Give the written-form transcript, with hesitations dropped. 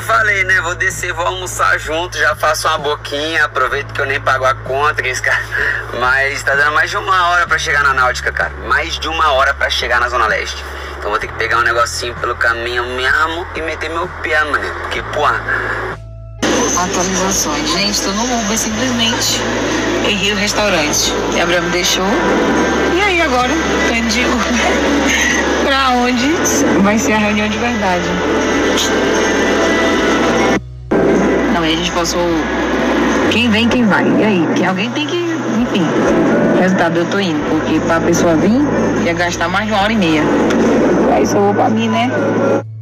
falei, né? Vou descer, vou almoçar junto, já faço uma boquinha, aproveito que eu nem pago a conta, cara. Mas tá dando mais de 1 hora pra chegar na Náutica, cara. Mais de 1 hora pra chegar na Zona Leste. Então vou ter que pegar um negocinho pelo caminho mesmo e meter meu pé, mano. Porque, porra... Atualizações. Gente, tô no Uber, simplesmente errei o restaurante. Gabriel me deixou. E aí agora, tô indo de Uber. Pra onde vai ser a reunião de verdade. Não, aí a gente passou quem vem, quem vai. E aí? Que alguém tem que... Enfim, resultado, eu tô indo. Porque pra pessoa vir, ia gastar mais de 1h30. Aí só vou pra mim, né?